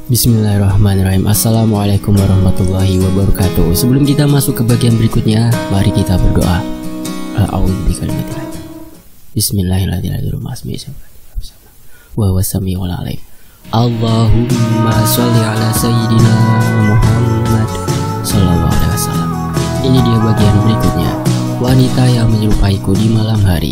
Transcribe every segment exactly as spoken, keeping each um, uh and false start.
Bismillahirrahmanirrahim. Assalamualaikum warahmatullahi wabarakatuh. Sebelum kita masuk ke bagian berikutnya, mari kita berdoa. A'udzubillahi Bismillahirrahmanirrahim. Wa wasami'ul alim. Allahumma sholli ala sayyidina Muhammad sallallahu alaihi wasallam. Ini dia bagian berikutnya. Wanita yang menyerupaiku di malam hari.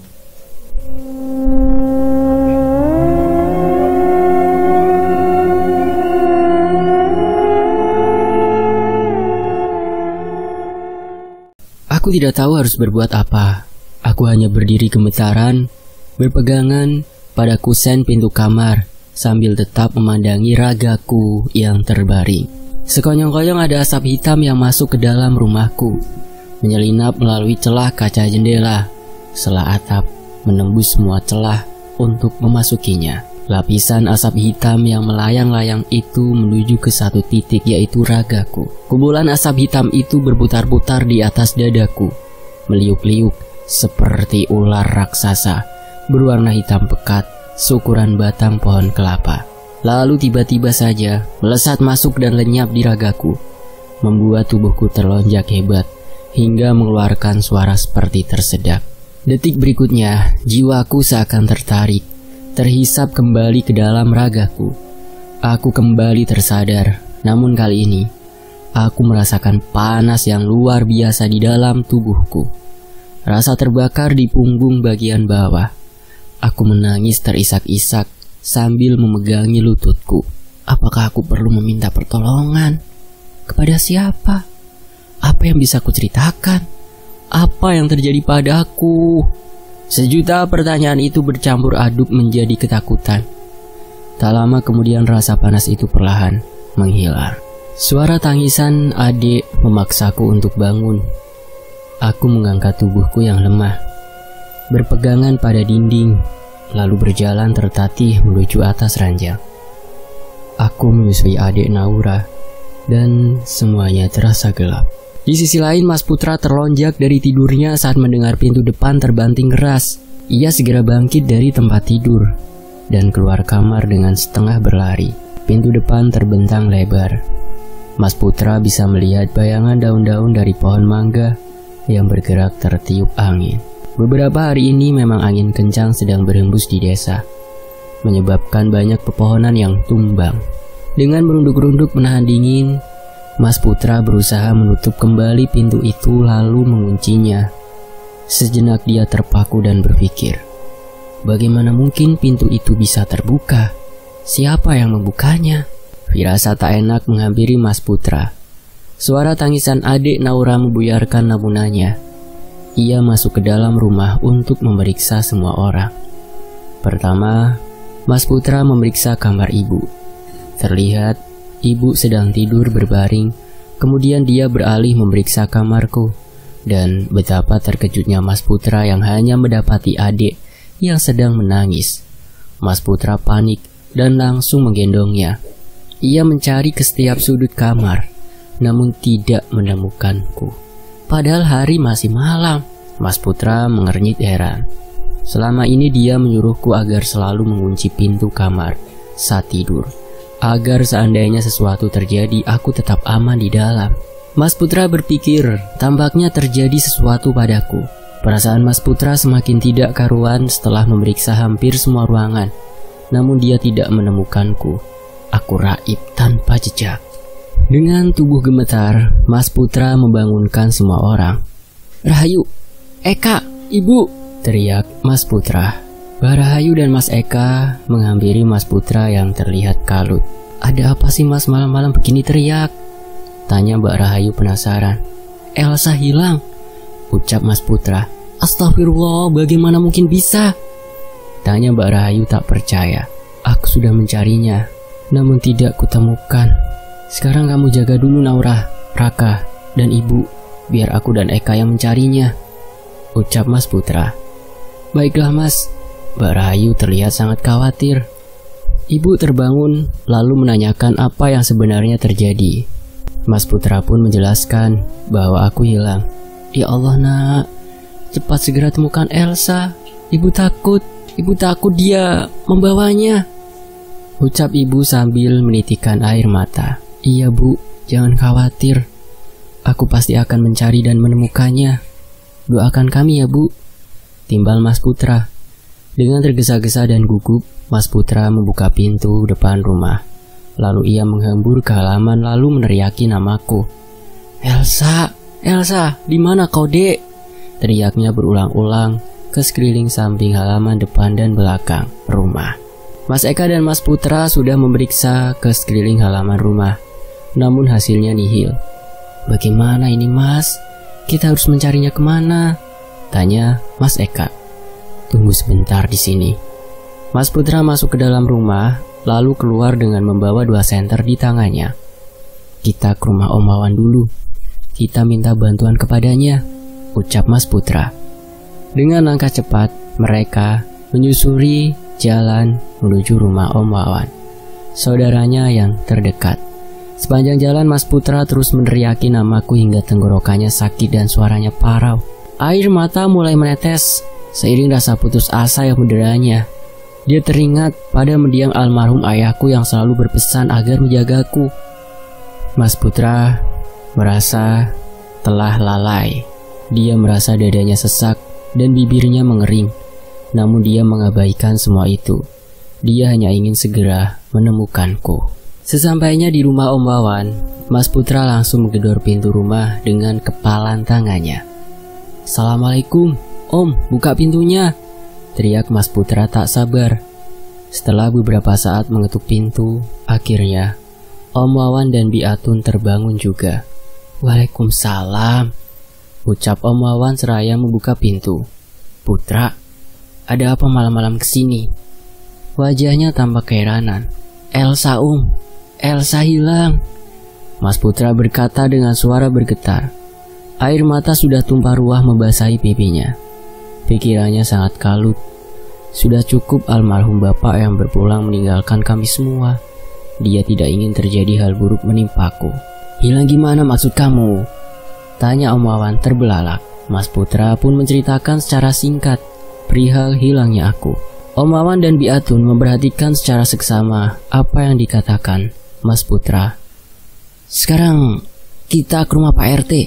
Aku tidak tahu harus berbuat apa. Aku hanya berdiri gemetaran, berpegangan pada kusen pintu kamar, sambil tetap memandangi ragaku yang terbaring. Sekonyong-konyong ada asap hitam yang masuk ke dalam rumahku, menyelinap melalui celah kaca jendela, selah atap, menembus semua celah untuk memasukinya. Lapisan asap hitam yang melayang-layang itu menuju ke satu titik, yaitu ragaku. Kumpulan asap hitam itu berputar-putar di atas dadaku, meliuk-liuk seperti ular raksasa, berwarna hitam pekat, seukuran batang pohon kelapa. Lalu tiba-tiba saja melesat masuk dan lenyap di ragaku, membuat tubuhku terlonjak hebat, hingga mengeluarkan suara seperti tersedak. Detik berikutnya, jiwaku seakan tertarik, terhisap kembali ke dalam ragaku. Aku kembali tersadar, namun kali ini aku merasakan panas yang luar biasa di dalam tubuhku. Rasa terbakar di punggung bagian bawah. Aku menangis terisak-isak sambil memegangi lututku. Apakah aku perlu meminta pertolongan? Kepada siapa? Apa yang bisa kuceritakan? Apa yang terjadi padaku? Sejuta pertanyaan itu bercampur aduk menjadi ketakutan. Tak lama kemudian rasa panas itu perlahan menghilang. Suara tangisan adik memaksaku untuk bangun. Aku mengangkat tubuhku yang lemah, berpegangan pada dinding, lalu berjalan tertatih menuju atas ranjang. Aku menyusui adik Naura, dan semuanya terasa gelap. Di sisi lain, Mas Putra terlonjak dari tidurnya saat mendengar pintu depan terbanting keras. Ia segera bangkit dari tempat tidur dan keluar kamar dengan setengah berlari. Pintu depan terbentang lebar. Mas Putra bisa melihat bayangan daun-daun dari pohon mangga yang bergerak tertiup angin. Beberapa hari ini memang angin kencang sedang berhembus di desa, menyebabkan banyak pepohonan yang tumbang. Dengan merunduk-runduk menahan dingin, Mas Putra berusaha menutup kembali pintu itu lalu menguncinya. Sejenak dia terpaku dan berpikir, bagaimana mungkin pintu itu bisa terbuka? Siapa yang membukanya? Firasat tak enak menghampiri Mas Putra. Suara tangisan adik Naura membuyarkan lamunannya. Ia masuk ke dalam rumah untuk memeriksa semua orang. Pertama, Mas Putra memeriksa kamar ibu. Terlihat ibu sedang tidur berbaring. Kemudian dia beralih memeriksa kamarku. Dan betapa terkejutnya Mas Putra yang hanya mendapati adik yang sedang menangis. Mas Putra panik dan langsung menggendongnya. Ia mencari ke setiap sudut kamar, namun tidak menemukanku. Padahal hari masih malam. Mas Putra mengernyit heran. Selama ini dia menyuruhku agar selalu mengunci pintu kamar saat tidur, agar seandainya sesuatu terjadi, aku tetap aman di dalam. Mas Putra berpikir, tampaknya terjadi sesuatu padaku. Perasaan Mas Putra semakin tidak karuan setelah memeriksa hampir semua ruangan. Namun dia tidak menemukanku. Aku raib tanpa jejak. Dengan tubuh gemetar, Mas Putra membangunkan semua orang. "Rahayu, Eka, Ibu!" teriak Mas Putra. Mbak Rahayu dan Mas Eka menghampiri Mas Putra yang terlihat kalut. "Ada apa sih Mas malam-malam begini teriak?" tanya Mbak Rahayu penasaran. "Elsa hilang," ucap Mas Putra. "Astagfirullah, bagaimana mungkin bisa?" tanya Mbak Rahayu tak percaya. "Aku sudah mencarinya, namun tidak kutemukan. Sekarang kamu jaga dulu Naura, Raka, dan Ibu, biar aku dan Eka yang mencarinya," ucap Mas Putra. "Baiklah Mas." Mbak Rahayu terlihat sangat khawatir. Ibu terbangun lalu menanyakan apa yang sebenarnya terjadi. Mas Putra pun menjelaskan bahwa aku hilang. "Ya Allah nak, cepat segera temukan Elsa. Ibu takut, ibu takut dia membawanya." ucap ibu sambil menitikkan air mata. Iya bu, jangan khawatir. Aku pasti akan mencari dan menemukannya. Doakan kami ya bu, timbal Mas Putra. Dengan tergesa-gesa dan gugup, Mas Putra membuka pintu depan rumah. Lalu ia menghembur ke halaman lalu meneriaki namaku. Elsa, Elsa, di mana kau dek? Teriaknya berulang-ulang ke sekeliling samping halaman depan dan belakang rumah. Mas Eka dan Mas Putra sudah memeriksa ke sekeliling halaman rumah, namun hasilnya nihil. Bagaimana ini mas? Kita harus mencarinya kemana? Tanya Mas Eka. Tunggu sebentar di sini. Mas Putra masuk ke dalam rumah, lalu keluar dengan membawa dua senter di tangannya. Kita ke rumah Om Wawan dulu. Kita minta bantuan kepadanya, ucap Mas Putra. Dengan langkah cepat, mereka menyusuri jalan menuju rumah Om Wawan, saudaranya yang terdekat. Sepanjang jalan Mas Putra terus meneriaki namaku hingga tenggorokannya sakit dan suaranya parau. Air mata mulai menetes seiring rasa putus asa yang menderanya. Dia teringat pada mendiang almarhum ayahku yang selalu berpesan agar menjagaku. Mas Putra merasa telah lalai. Dia merasa dadanya sesak dan bibirnya mengering. Namun dia mengabaikan semua itu. Dia hanya ingin segera menemukanku. Sesampainya di rumah Om Wawan, Mas Putra langsung menggedor pintu rumah dengan kepalan tangannya. Assalamualaikum, Om, buka pintunya, teriak Mas Putra tak sabar. Setelah beberapa saat mengetuk pintu, akhirnya Om Wawan dan Bi Atun terbangun juga. Waalaikumsalam, ucap Om Wawan seraya membuka pintu. Putra, ada apa malam-malam kesini? Wajahnya tampak keheranan. Elsa Om, Elsa hilang, Mas Putra berkata dengan suara bergetar. Air mata sudah tumpah ruah membasahi pipinya. Pikirannya sangat kalut. Sudah cukup almarhum bapak yang berpulang meninggalkan kami semua. Dia tidak ingin terjadi hal buruk menimpaku. Hilang gimana maksud kamu? Tanya Om Wawan terbelalak. Mas Putra pun menceritakan secara singkat perihal hilangnya aku. Om Wawan dan Bi Atun memperhatikan secara seksama apa yang dikatakan Mas Putra. Sekarang kita ke rumah Pak R T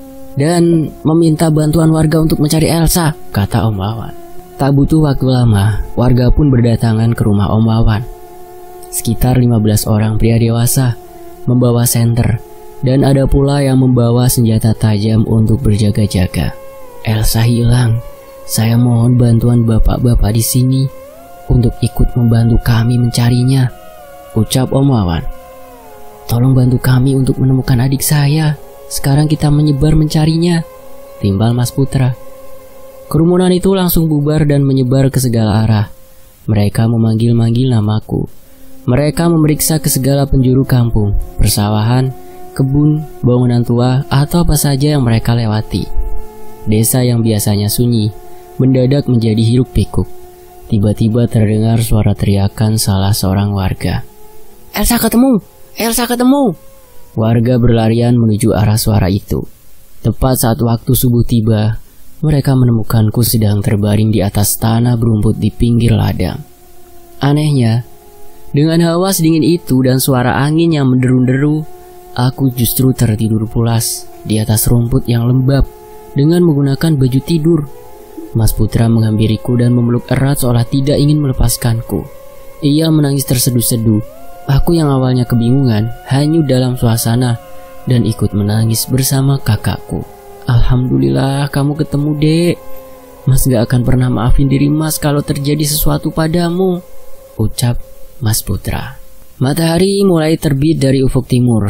dan meminta bantuan warga untuk mencari Elsa, kata Om Wawan. Tak butuh waktu lama, warga pun berdatangan ke rumah Om Wawan. Sekitar lima belas orang pria dewasa membawa senter dan ada pula yang membawa senjata tajam untuk berjaga-jaga. Elsa hilang. Saya mohon bantuan bapak-bapak di sini untuk ikut membantu kami mencarinya, ucap Om Wawan. Tolong bantu kami untuk menemukan adik saya. Sekarang kita menyebar mencarinya, timbal Mas Putra. Kerumunan itu langsung bubar dan menyebar ke segala arah. Mereka memanggil-manggil namaku. Mereka memeriksa ke segala penjuru kampung, persawahan, kebun, bangunan tua, atau apa saja yang mereka lewati. Desa yang biasanya sunyi mendadak menjadi hiruk pikuk. Tiba-tiba terdengar suara teriakan salah seorang warga. Elsa ketemu! Elsa ketemu! Warga berlarian menuju arah suara itu. Tepat saat waktu subuh tiba, mereka menemukanku sedang terbaring di atas tanah berumput di pinggir ladang. Anehnya, dengan hawa sedingin itu dan suara angin yang menderu-deru, aku justru tertidur pulas di atas rumput yang lembab dengan menggunakan baju tidur. Mas Putra menghampiriku dan memeluk erat seolah tidak ingin melepaskanku. Ia menangis terseduh-seduh. Aku yang awalnya kebingungan, hanyut dalam suasana dan ikut menangis bersama kakakku. Alhamdulillah kamu ketemu dek. Mas gak akan pernah maafin diri mas kalau terjadi sesuatu padamu, ucap Mas Putra. Matahari mulai terbit dari ufuk timur.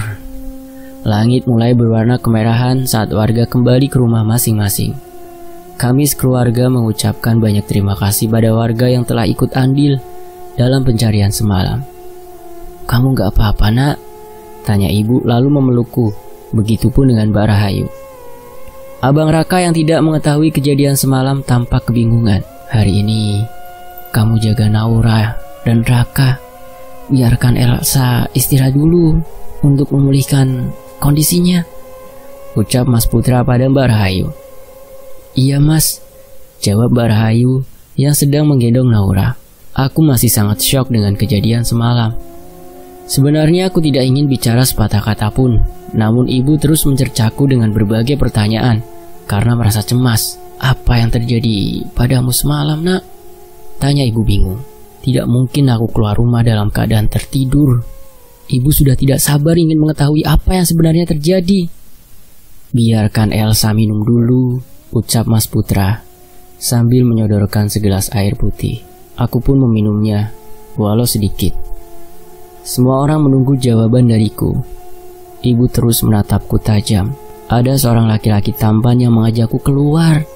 Langit mulai berwarna kemerahan saat warga kembali ke rumah masing-masing. Kami sekeluarga mengucapkan banyak terima kasih pada warga yang telah ikut andil dalam pencarian semalam. Kamu gak apa-apa nak? Tanya ibu lalu memelukku. Begitupun dengan Mbak Rahayu. Abang Raka yang tidak mengetahui kejadian semalam tampak kebingungan. Hari ini kamu jaga Naura dan Raka. Biarkan Elsa istirahat dulu untuk memulihkan kondisinya, ucap Mas Putra pada Mbak Rahayu. Iya mas, jawab Mbak Rahayu yang sedang menggendong Naura. Aku masih sangat syok dengan kejadian semalam. Sebenarnya aku tidak ingin bicara sepatah kata pun, namun ibu terus mencercaku dengan berbagai pertanyaan karena merasa cemas. Apa yang terjadi padamu semalam, nak? Tanya ibu bingung. Tidak mungkin aku keluar rumah dalam keadaan tertidur. Ibu sudah tidak sabar ingin mengetahui apa yang sebenarnya terjadi. Biarkan Elsa minum dulu, ucap Mas Putra sambil menyodorkan segelas air putih. Aku pun meminumnya, walau sedikit. Semua orang menunggu jawaban dariku. Ibu terus menatapku tajam. Ada seorang laki-laki tampan yang mengajakku keluar.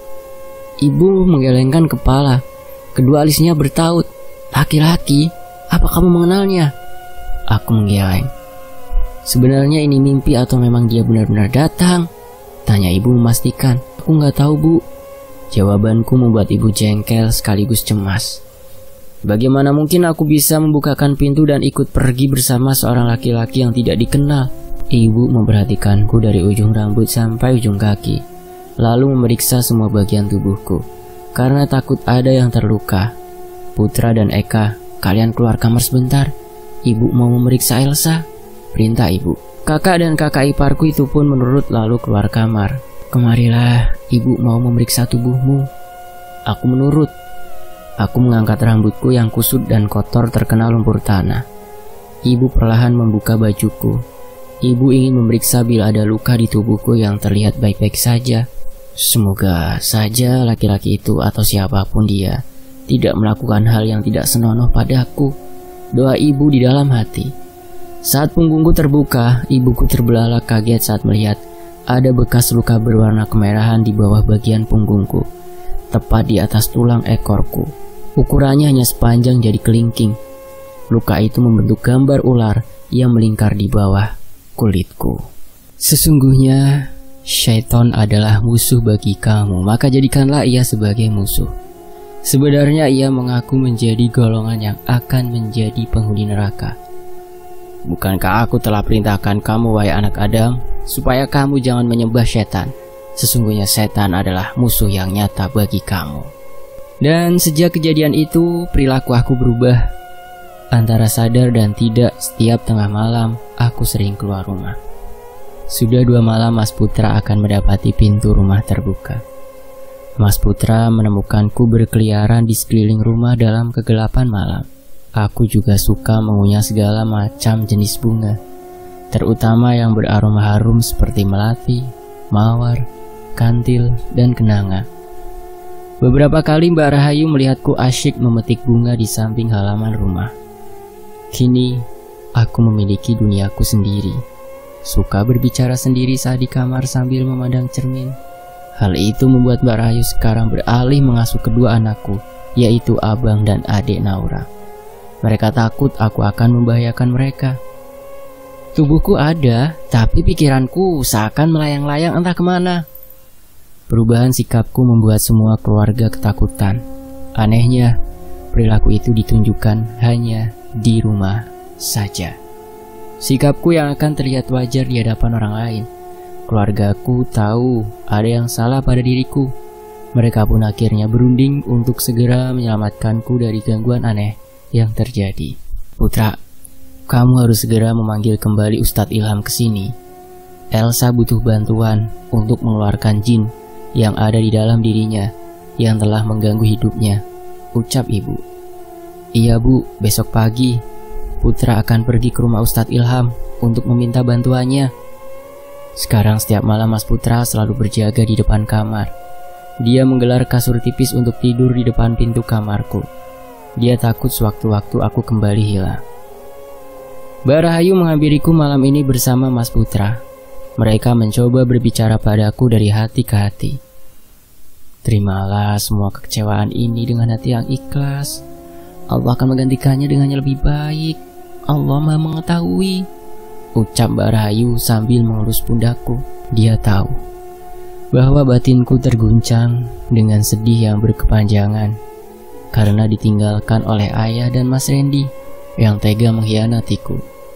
Ibu menggelengkan kepala. Kedua alisnya bertaut. Laki-laki? Apa kamu mengenalnya? Aku menggeleng. Sebenarnya ini mimpi atau memang dia benar-benar datang? Tanya ibu memastikan. Aku nggak tahu, Bu. Jawabanku membuat ibu jengkel sekaligus cemas. Bagaimana mungkin aku bisa membukakan pintu dan ikut pergi bersama seorang laki-laki yang tidak dikenal? Ibu memperhatikanku dari ujung rambut sampai ujung kaki, lalu memeriksa semua bagian tubuhku, karena takut ada yang terluka. Putra dan Eka, kalian keluar kamar sebentar. Ibu mau memeriksa Elsa, perintah ibu. Kakak dan kakak iparku itu pun menurut lalu keluar kamar. Kemarilah, ibu mau memeriksa tubuhmu. Aku menurut. Aku mengangkat rambutku yang kusut dan kotor terkena lumpur tanah. Ibu perlahan membuka bajuku. Ibu ingin memeriksa bila ada luka di tubuhku yang terlihat baik-baik saja. Semoga saja laki-laki itu atau siapapun dia tidak melakukan hal yang tidak senonoh padaku. Doa ibu di dalam hati. Saat punggungku terbuka, ibuku terbelalak kaget saat melihat ada bekas luka berwarna kemerahan di bawah bagian punggungku, tepat di atas tulang ekorku. Ukurannya hanya sepanjang jari kelingking. Luka itu membentuk gambar ular yang melingkar di bawah kulitku. Sesungguhnya syaitan adalah musuh bagi kamu, maka jadikanlah ia sebagai musuh. Sebenarnya ia mengaku menjadi golongan yang akan menjadi penghuni neraka. Bukankah aku telah perintahkan kamu, wahai anak Adam, supaya kamu jangan menyembah setan? Sesungguhnya setan adalah musuh yang nyata bagi kamu. Dan sejak kejadian itu, perilaku aku berubah. Antara sadar dan tidak, setiap tengah malam, aku sering keluar rumah. Sudah dua malam Mas Putra akan mendapati pintu rumah terbuka. Mas Putra menemukanku berkeliaran di sekeliling rumah dalam kegelapan malam. Aku juga suka mengunyah segala macam jenis bunga, terutama yang beraroma harum seperti melati, mawar, kantil, dan kenanga. Beberapa kali Mbak Rahayu melihatku asyik memetik bunga di samping halaman rumah. Kini, aku memiliki duniaku sendiri. Suka berbicara sendiri saat di kamar sambil memandang cermin. Hal itu membuat Mbak Rahayu sekarang beralih mengasuh kedua anakku, yaitu abang dan adik Naura. Mereka takut aku akan membahayakan mereka. Tubuhku ada, tapi pikiranku seakan melayang-layang entah kemana. Perubahan sikapku membuat semua keluarga ketakutan. Anehnya, perilaku itu ditunjukkan hanya di rumah saja. Sikapku yang akan terlihat wajar di hadapan orang lain. Keluargaku tahu ada yang salah pada diriku. Mereka pun akhirnya berunding untuk segera menyelamatkanku dari gangguan aneh yang terjadi. Putra, kamu harus segera memanggil kembali Ustadz Ilham ke sini. Elsa butuh bantuan untuk mengeluarkan jin yang ada di dalam dirinya yang telah mengganggu hidupnya, ucap ibu. Iya bu, besok pagi Putra akan pergi ke rumah Ustadz Ilham untuk meminta bantuannya. Sekarang setiap malam Mas Putra selalu berjaga di depan kamar. Dia menggelar kasur tipis untuk tidur di depan pintu kamarku. Dia takut sewaktu-waktu aku kembali hilang. Mbak Rahayu menghampiriku malam ini bersama Mas Putra. Mereka mencoba berbicara padaku dari hati ke hati. Terimalah semua kekecewaan ini dengan hati yang ikhlas. Allah akan menggantikannya dengan yang lebih baik. Allah Maha mengetahui, ucap Mbak Rahayu sambil mengelus pundakku. Dia tahu bahwa batinku terguncang dengan sedih yang berkepanjangan karena ditinggalkan oleh ayah dan Mas Randy yang tega mengkhianatiku.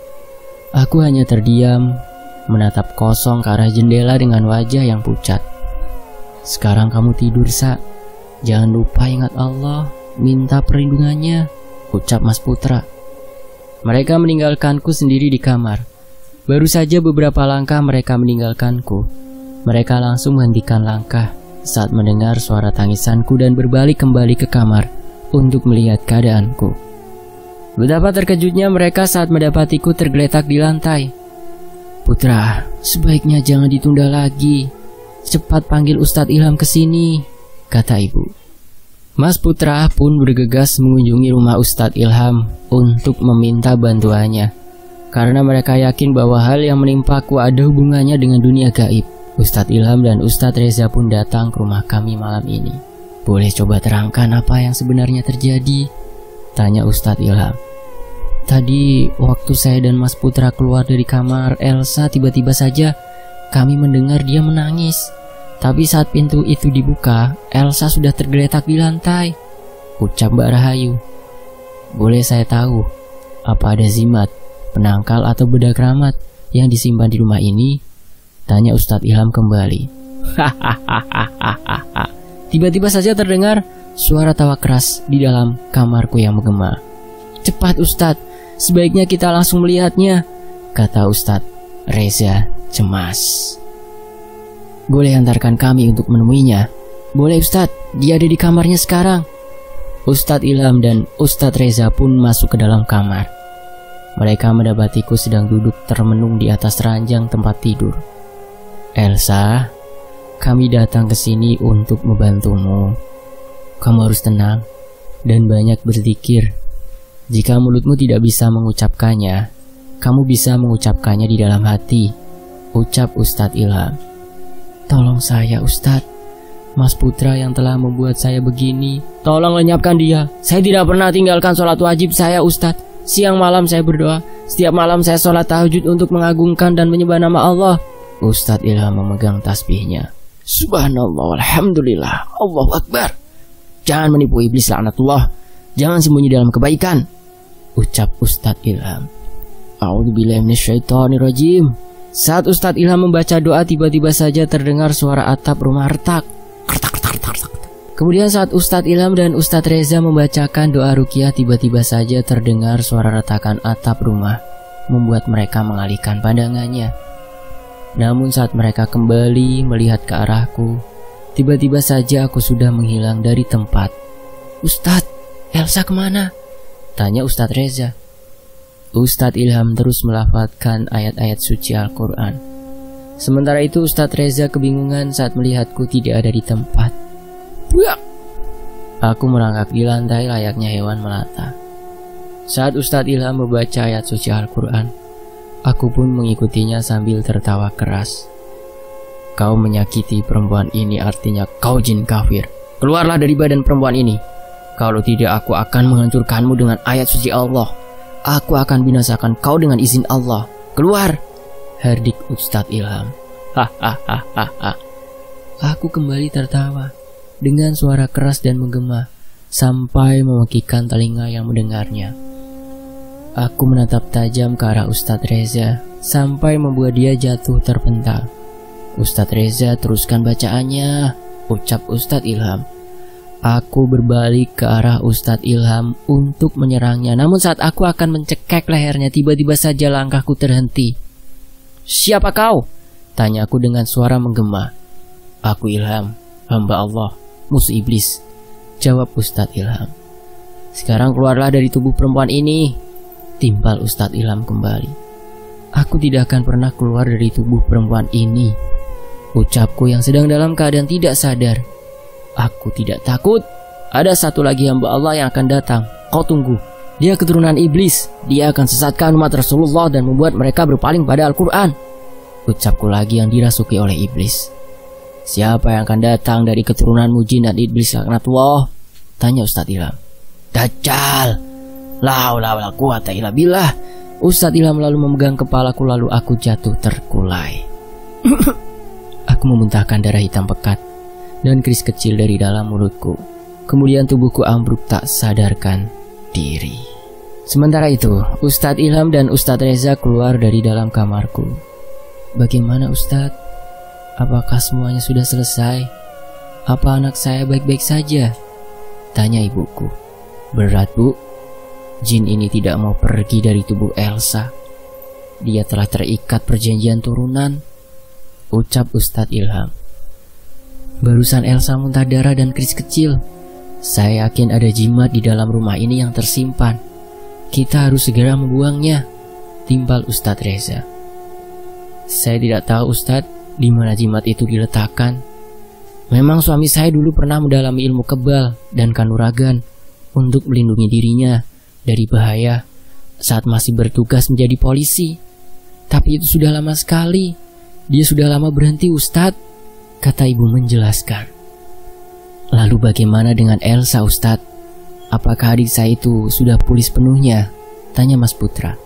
Aku hanya terdiam, menatap kosong ke arah jendela dengan wajah yang pucat. Sekarang kamu tidur, Sa. Jangan lupa ingat Allah, minta perlindungannya, ucap Mas Putra. Mereka meninggalkanku sendiri di kamar. Baru saja beberapa langkah mereka meninggalkanku. Mereka langsung menghentikan langkah saat mendengar suara tangisanku dan berbalik kembali ke kamar untuk melihat keadaanku. Betapa terkejutnya mereka saat mendapatiku tergeletak di lantai. "Putra, sebaiknya jangan ditunda lagi. Cepat panggil Ustadz Ilham ke sini," kata ibu. Mas Putra pun bergegas mengunjungi rumah Ustadz Ilham untuk meminta bantuannya, karena mereka yakin bahwa hal yang menimpaku ada hubungannya dengan dunia gaib. Ustadz Ilham dan Ustadz Reza pun datang ke rumah kami malam ini. "Boleh coba terangkan apa yang sebenarnya terjadi?" tanya Ustadz Ilham. "Tadi waktu saya dan Mas Putra keluar dari kamar Elsa, tiba-tiba saja kami mendengar dia menangis. Tapi saat pintu itu dibuka, Elsa sudah tergeletak di lantai," ucap Mbak Rahayu. "Boleh saya tahu, apa ada zimat, penangkal atau bedak keramat yang disimpan di rumah ini?" tanya Ustadz Ilham kembali. Hahaha. Tiba-tiba saja terdengar suara tawa keras di dalam kamarku yang menggema. "Cepat Ustadz, sebaiknya kita langsung melihatnya," kata Ustadz Reza cemas. "Boleh antarkan kami untuk menemuinya?" "Boleh Ustadz, dia ada di kamarnya sekarang." Ustadz Ilham dan Ustadz Reza pun masuk ke dalam kamar. Mereka mendapatiku sedang duduk termenung di atas ranjang tempat tidur. "Elsa, kami datang ke sini untuk membantumu. Kamu harus tenang dan banyak berzikir. Jika mulutmu tidak bisa mengucapkannya, kamu bisa mengucapkannya di dalam hati," ucap Ustadz Ilham. "Tolong saya Ustadz, Mas Putra yang telah membuat saya begini. Tolong lenyapkan dia. Saya tidak pernah tinggalkan sholat wajib saya Ustadz. Siang malam saya berdoa. Setiap malam saya sholat tahajud untuk mengagungkan dan menyembah nama Allah." Ustadz Ilham memegang tasbihnya. "Subhanallah, alhamdulillah, Allahu Akbar. Jangan menipu iblis laknatullah. Jangan sembunyi dalam kebaikan," ucap Ustadz Ilham. A'udzubillahi minasyaitonirrajim. Saat Ustadz Ilham membaca doa, tiba-tiba saja terdengar suara atap rumah retak. Kemudian saat Ustadz Ilham dan Ustadz Reza membacakan doa ruqyah, tiba-tiba saja terdengar suara retakan atap rumah, membuat mereka mengalihkan pandangannya. Namun saat mereka kembali melihat ke arahku, tiba-tiba saja aku sudah menghilang dari tempat. "Ustadz, Elsa kemana?" tanya Ustadz Reza. Ustadz Ilham terus melafadzkan ayat-ayat suci Al-Quran. Sementara itu Ustadz Reza kebingungan saat melihatku tidak ada di tempat. "Buak!" Aku merangkak di lantai layaknya hewan melata. Saat Ustadz Ilham membaca ayat suci Al-Quran, aku pun mengikutinya sambil tertawa keras. "Kau menyakiti perempuan ini artinya kau jin kafir. Keluarlah dari badan perempuan ini. Kalau tidak aku akan menghancurkanmu dengan ayat suci Allah. Aku akan binasakan kau dengan izin Allah. Keluar!" herdik Ustadz Ilham. Hahaha. Aku kembali tertawa dengan suara keras dan menggema sampai memekikkan telinga yang mendengarnya. Aku menatap tajam ke arah Ustadz Reza sampai membuat dia jatuh terpental. "Ustadz Reza, teruskan bacaannya," ucap Ustadz Ilham. Aku berbalik ke arah Ustadz Ilham untuk menyerangnya. Namun saat aku akan mencekek lehernya, tiba-tiba saja langkahku terhenti. "Siapa kau?" tanyaku dengan suara menggema. "Aku Ilham, hamba Allah, musuh iblis," jawab Ustadz Ilham. "Sekarang keluarlah dari tubuh perempuan ini," timpal Ustadz Ilham kembali. "Aku tidak akan pernah keluar dari tubuh perempuan ini," ucapku yang sedang dalam keadaan tidak sadar. "Aku tidak takut. Ada satu lagi hamba Allah yang akan datang. Kau tunggu. Dia keturunan iblis. Dia akan sesatkan umat Rasulullah dan membuat mereka berpaling pada Al-Quran," ucapku lagi yang dirasuki oleh iblis. "Siapa yang akan datang dari keturunanmu jin dan iblis laknatullah?" tanya Ustadz Ilham. "Dajjal. La haula wala quwata illa billah." Ustadz Ilham lalu memegang kepalaku, lalu aku jatuh terkulai. Aku memuntahkan darah hitam pekat dan keris kecil dari dalam mulutku. Kemudian tubuhku ambruk tak sadarkan diri. Sementara itu, Ustadz Ilham dan Ustadz Reza keluar dari dalam kamarku. "Bagaimana Ustadz? Apakah semuanya sudah selesai? Apa anak saya baik-baik saja?" tanya ibuku. "Berat Bu, Jin ini tidak mau pergi dari tubuh Elsa. Dia telah terikat perjanjian turunan, ucap Ustadz Ilham. Barusan Elsa muntah darah dan keris kecil. Saya yakin ada jimat di dalam rumah ini yang tersimpan. Kita harus segera membuangnya, timpal Ustadz Reza. Saya tidak tahu Ustadz di mana jimat itu diletakkan. Memang suami saya dulu pernah mendalami ilmu kebal dan kanuragan untuk melindungi dirinya dari bahaya saat masih bertugas menjadi polisi. Tapi itu sudah lama sekali. Dia sudah lama berhenti Ustadz, kata ibu menjelaskan. Lalu bagaimana dengan Elsa Ustadz? Apakah adik saya itu sudah pulih sepenuhnya? Tanya Mas Putra.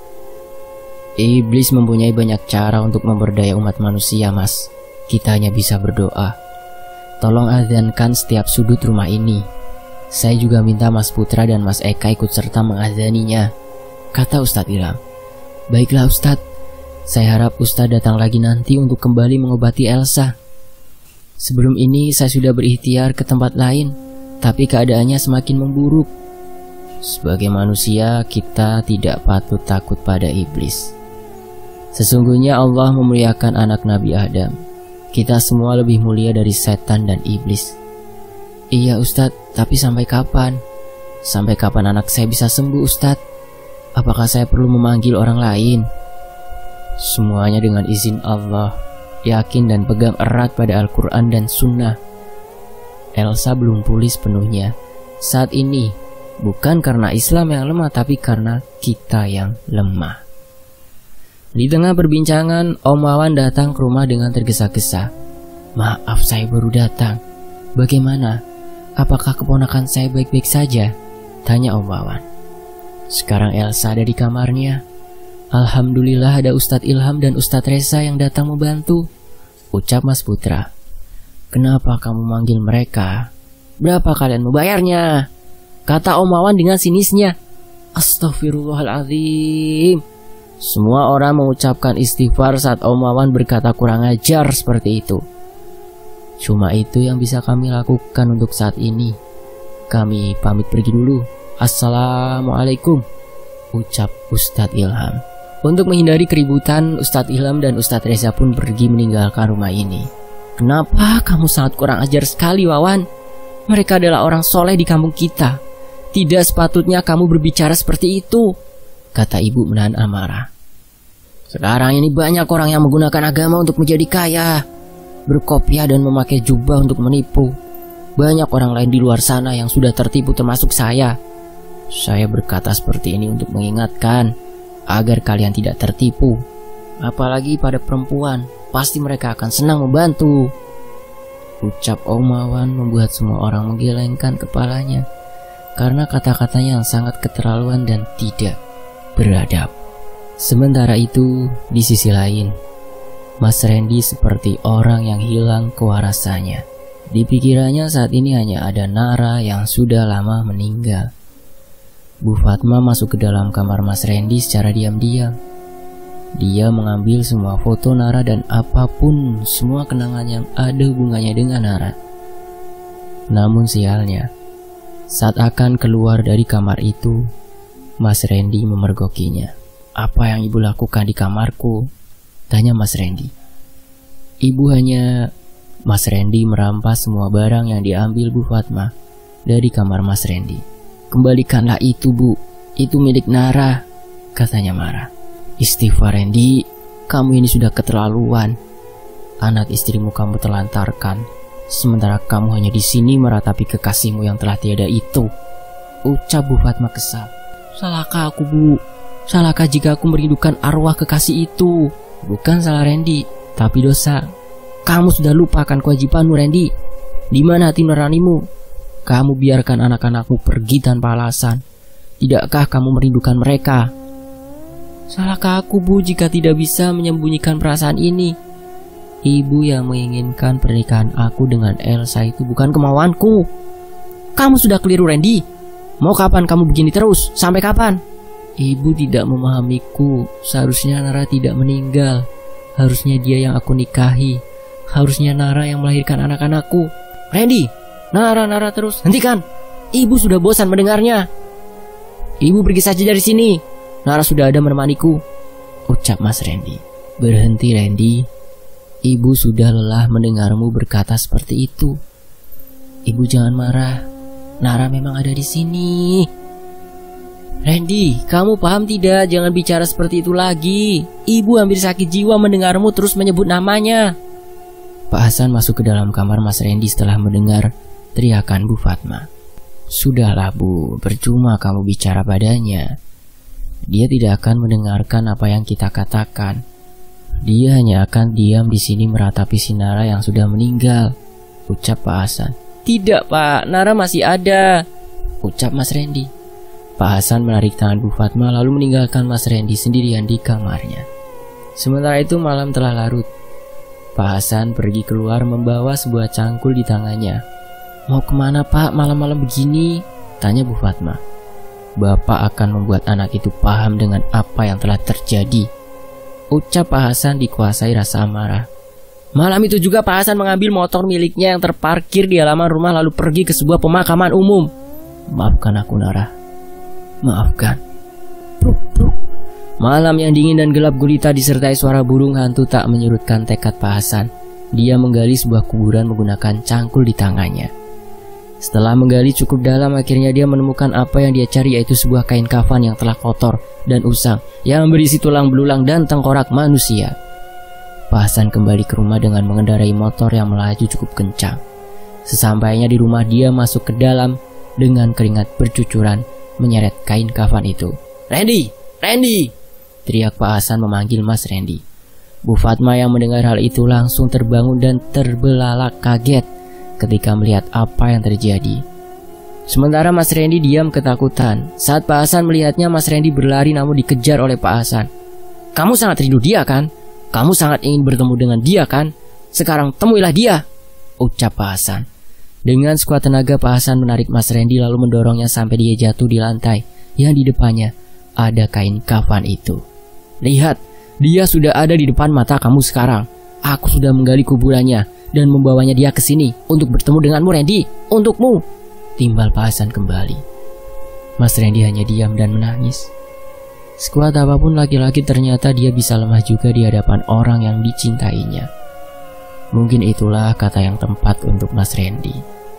Iblis mempunyai banyak cara untuk memberdaya umat manusia, Mas. Kita hanya bisa berdoa. Tolong azankan setiap sudut rumah ini. Saya juga minta Mas Putra dan Mas Eka ikut serta mengazaninya, kata Ustadz Ilham. Baiklah Ustadz, saya harap Ustadz datang lagi nanti untuk kembali mengobati Elsa. Sebelum ini saya sudah berikhtiar ke tempat lain, tapi keadaannya semakin memburuk. Sebagai manusia, kita tidak patut takut pada iblis. Sesungguhnya Allah memuliakan anak Nabi Adam. Kita semua lebih mulia dari setan dan iblis. Iya Ustadz, tapi sampai kapan? Sampai kapan anak saya bisa sembuh Ustadz? Apakah saya perlu memanggil orang lain? Semuanya dengan izin Allah. Yakin dan pegang erat pada Al-Quran dan Sunnah. Elsa belum pulih sepenuhnya saat ini, bukan karena Islam yang lemah, tapi karena kita yang lemah. Di tengah perbincangan, Om Wawan datang ke rumah dengan tergesa-gesa. Maaf, saya baru datang. Bagaimana? Apakah keponakan saya baik-baik saja? Tanya Om Wawan. Sekarang Elsa ada di kamarnya. Alhamdulillah ada Ustadz Ilham dan Ustadz Reza yang datang membantu, ucap Mas Putra. Kenapa kamu manggil mereka? Berapa kalian membayarnya? Kata Om Wawan dengan sinisnya. Astaghfirullahaladzim. Semua orang mengucapkan istighfar saat Om Wawan berkata kurang ajar seperti itu. Cuma itu yang bisa kami lakukan untuk saat ini. Kami pamit pergi dulu. Assalamualaikum, ucap Ustadz Ilham. Untuk menghindari keributan, Ustadz Ilham dan Ustadz Reza pun pergi meninggalkan rumah ini. Kenapa kamu sangat kurang ajar sekali, Wawan? Mereka adalah orang soleh di kampung kita. Tidak sepatutnya kamu berbicara seperti itu, kata ibu menahan amarah. Sekarang ini banyak orang yang menggunakan agama untuk menjadi kaya, berkopiah dan memakai jubah untuk menipu. Banyak orang lain di luar sana yang sudah tertipu termasuk saya. Saya berkata seperti ini untuk mengingatkan agar kalian tidak tertipu. Apalagi pada perempuan, pasti mereka akan senang membantu, ucap Om Wawan membuat semua orang menggelengkan kepalanya karena kata-katanya yang sangat keterlaluan dan tidak beradab. Sementara itu, di sisi lain, Mas Randy seperti orang yang hilang kewarasannya. Di pikirannya saat ini hanya ada Nara yang sudah lama meninggal. Bu Fatma masuk ke dalam kamar Mas Randy secara diam-diam. Dia mengambil semua foto Nara dan apapun semua kenangan yang ada hubungannya dengan Nara. Namun sialnya, saat akan keluar dari kamar itu, Mas Randy memergokinya. Apa yang ibu lakukan di kamarku? Tanya Mas Randy. Ibu hanya... Mas Randy merampas semua barang yang diambil Bu Fatma dari kamar Mas Randy. Kembalikanlah itu Bu, itu milik Nara, katanya marah. Istighfar Randy, kamu ini sudah keterlaluan. Anak istrimu kamu telantarkan, sementara kamu hanya di sini meratapi kekasihmu yang telah tiada itu, ucap Bu Fatma kesal. Salahkah aku Bu? Salahkah jika aku merindukan arwah kekasih itu? Bukan salah Randy, tapi dosa. Kamu sudah lupakan kewajibanmu Randy. Di mana hati nuranimu? Kamu biarkan anak-anakmu pergi tanpa alasan. Tidakkah kamu merindukan mereka? Salahkah aku Bu jika tidak bisa menyembunyikan perasaan ini? Ibu yang menginginkan pernikahan aku dengan Elsa itu bukan kemauanku. Kamu sudah keliru Randy. Mau kapan kamu begini terus? Sampai kapan? Ibu tidak memahamiku. Seharusnya Nara tidak meninggal. Harusnya dia yang aku nikahi. Harusnya Nara yang melahirkan anak-anakku. Randy, Nara, Nara terus. Hentikan. Ibu sudah bosan mendengarnya. Ibu pergi saja dari sini. Nara sudah ada menemaniku, ucap Mas Randy. Berhenti Randy. Ibu sudah lelah mendengarmu berkata seperti itu. Ibu jangan marah. Nara memang ada di sini. Randy, kamu paham tidak? Jangan bicara seperti itu lagi. Ibu hampir sakit jiwa mendengarmu terus menyebut namanya. Pak Hasan masuk ke dalam kamar Mas Randy setelah mendengar teriakan Bu Fatma. Sudahlah Bu, percuma kamu bicara padanya. Dia tidak akan mendengarkan apa yang kita katakan. Dia hanya akan diam di sini meratapi si Nara yang sudah meninggal, ucap Pak Hasan. Tidak Pak, Nara masih ada, ucap Mas Randy. Pak Hasan menarik tangan Bu Fatma lalu meninggalkan Mas Randy sendirian di kamarnya. Sementara itu malam telah larut. Pak Hasan pergi keluar membawa sebuah cangkul di tangannya. Mau kemana Pak malam-malam begini? Tanya Bu Fatma. Bapak akan membuat anak itu paham dengan apa yang telah terjadi, ucap Pak Hasan dikuasai rasa amarah. Malam itu juga Pak Hasan mengambil motor miliknya yang terparkir di halaman rumah lalu pergi ke sebuah pemakaman umum. Maafkan aku Nara. Maafkan. Bruk, bruk. Malam yang dingin dan gelap gulita disertai suara burung hantu tak menyurutkan tekad Pak Hasan. Dia menggali sebuah kuburan menggunakan cangkul di tangannya. Setelah menggali cukup dalam, akhirnya dia menemukan apa yang dia cari, yaitu sebuah kain kafan yang telah kotor dan usang yang berisi tulang belulang dan tengkorak manusia. Pak Hasan kembali ke rumah dengan mengendarai motor yang melaju cukup kencang. Sesampainya di rumah, dia masuk ke dalam dengan keringat bercucuran menyeret kain kafan itu. Randy, Randy, teriak Pak Hasan memanggil Mas Randy. Bu Fatma yang mendengar hal itu langsung terbangun dan terbelalak kaget ketika melihat apa yang terjadi. Sementara Mas Randy diam ketakutan. Saat Pak Hasan melihatnya, Mas Randy berlari namun dikejar oleh Pak Hasan. Kamu sangat rindu dia kan? Kamu sangat ingin bertemu dengan dia kan? Sekarang temuilah dia, ucap Pak Hasan. Dengan sekuat tenaga Pak Hasan menarik Mas Randy lalu mendorongnya sampai dia jatuh di lantai yang di depannya ada kain kafan itu. Lihat, dia sudah ada di depan mata kamu sekarang. Aku sudah menggali kuburannya dan membawanya dia ke sini untuk bertemu denganmu Randy, untukmu, timbal Pak Hasan kembali. Mas Randy hanya diam dan menangis. Sekuat apapun laki-laki, ternyata dia bisa lemah juga di hadapan orang yang dicintainya. Mungkin itulah kata yang tepat untuk Mas Randy.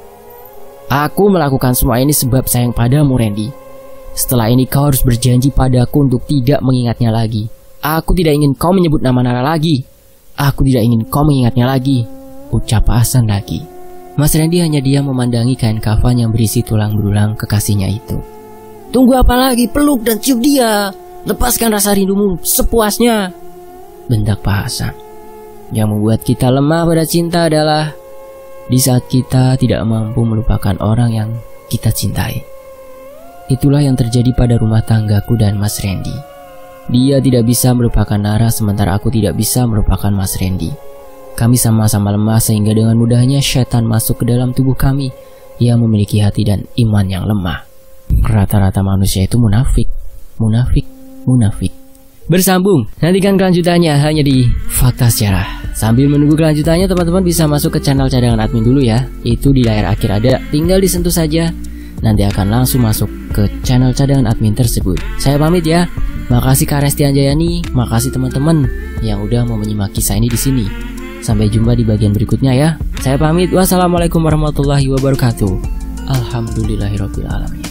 Aku melakukan semua ini sebab sayang padamu Randy. Setelah ini kau harus berjanji padaku untuk tidak mengingatnya lagi. Aku tidak ingin kau menyebut nama Nara lagi. Aku tidak ingin kau mengingatnya lagi, ucap Pak Hasan lagi. Mas Randy hanya diam memandangi kain kafan yang berisi tulang belulang kekasihnya itu. Tunggu apa lagi, peluk dan cium dia. Lepaskan rasa rindumu sepuasnya, bentak Pak Hasan. Yang membuat kita lemah pada cinta adalah di saat kita tidak mampu melupakan orang yang kita cintai. Itulah yang terjadi pada rumah tanggaku dan Mas Randy. Dia tidak bisa melupakan Nara, sementara aku tidak bisa melupakan Mas Randy. Kami sama-sama lemah sehingga dengan mudahnya setan masuk ke dalam tubuh kami yang memiliki hati dan iman yang lemah. Rata-rata manusia itu munafik, munafik, munafik. Bersambung, nantikan kelanjutannya hanya di Fakta Sejarah. Sambil menunggu kelanjutannya, teman-teman bisa masuk ke channel cadangan admin dulu ya. Itu di layar akhir ada, tinggal disentuh saja. Nanti akan langsung masuk ke channel cadangan admin tersebut. Saya pamit ya. Makasih Kak Resti Anjayani, makasih teman-teman yang udah mau menyimak kisah ini di sini. Sampai jumpa di bagian berikutnya ya. Saya pamit. Wassalamualaikum warahmatullahi wabarakatuh. Alhamdulillahirabbil alamin.